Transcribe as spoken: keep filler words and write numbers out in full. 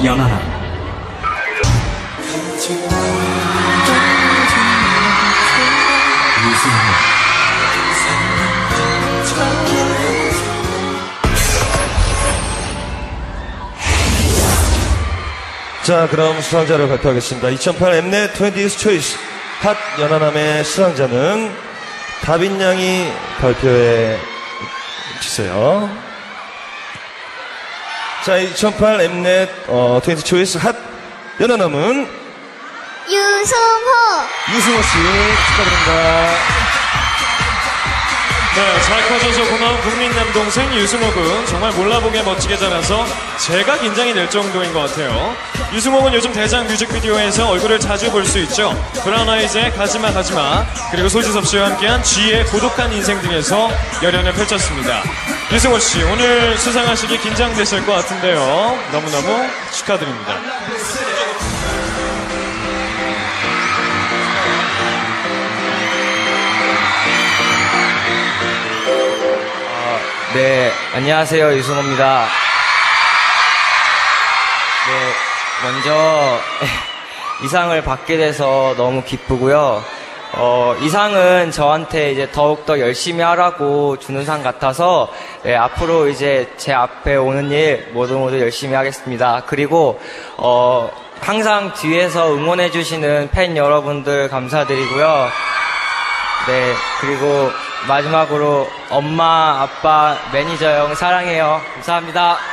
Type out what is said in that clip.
연하남. 자, 그럼 수상자를 발표하겠습니다. 이천팔 엠넷 트웬티스 초이스 핫 연하남의 수상자는 다빈 양이 발표해 주세요. 자, 이천팔 엠넷 어, 트웬티 초이스 핫 연하남은 유승호. 유승호 씨 축하드립니다. 네, 잘 커져서 고마운 국민 남동생 유승호 군 정말 몰라보게 멋지게 자라서 제가 긴장이 될 정도인 것 같아요. 유승호 군 요즘 대장 뮤직비디오에서 얼굴을 자주 볼 수 있죠. 브라운 아이즈의 가지마 가지마, 그리고 소지섭 씨와 함께한 G의 고독한 인생 등에서 열연을 펼쳤습니다. 유승호 씨, 오늘 수상하시기 긴장되실 것 같은데요. 너무너무 축하드립니다. 네, 안녕하세요. 유승호입니다. 네, 먼저 이 상을 받게 돼서 너무 기쁘고요. 어, 이 상은 저한테 이제 더욱더 열심히 하라고 주는 상 같아서 네, 앞으로 이제 제 앞에 오는 일 모두 모두 열심히 하겠습니다. 그리고 어, 항상 뒤에서 응원해 주시는 팬 여러분들 감사드리고요. 네, 그리고 마지막으로 엄마, 아빠, 매니저 형 사랑해요. 감사합니다.